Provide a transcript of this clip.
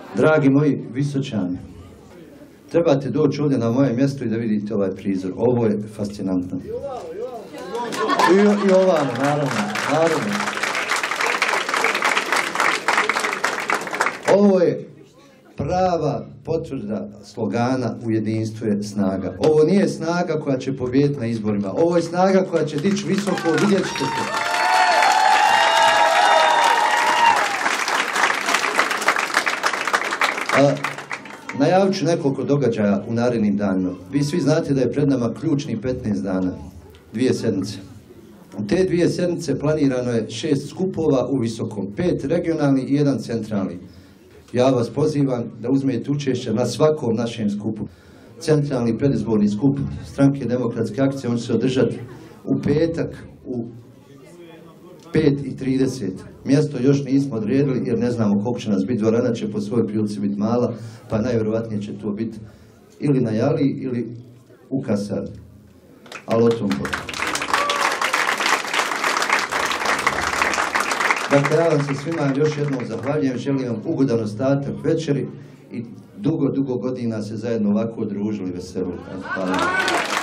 Dragi moji Visočani, trebate doći ovdje na moje mjesto i da vidite ovaj prizor. Ovo je fascinantno. I ovamo, naravno. Ovo je prava potvrda slogana u jedinstvu je snaga. Ovo nije snaga koja će pobijediti na izborima. Ovo je snaga koja će dići visoko, vidjet ćete to. Najavit ću nekoliko događaja u narednim danima. Vi svi znate da je pred nama ključnih 15 dana, 2 sedmice. U te 2 sedmice planirano je 6 skupova u Visokom, 5 regionalni i 1 centralni. Ja vas pozivam da uzmete učešće na svakom našem skupu. Centralni predizborni skup Stranke demokratske akcije, on će se održati u petak u 5:30. Mjesto još nismo odredili jer ne znamo koliko će nas biti. Dvorana će po svojoj prilici biti mala, pa najvjerovatnije će to biti ili na Jali ili u kasarni. Ali o tom potom. Dakle, ja vam se svima još jednom zahvaljujem, želim vam ugodan ostatak večeri i dugo godina se zajedno ovako družili, veselili. Hvala.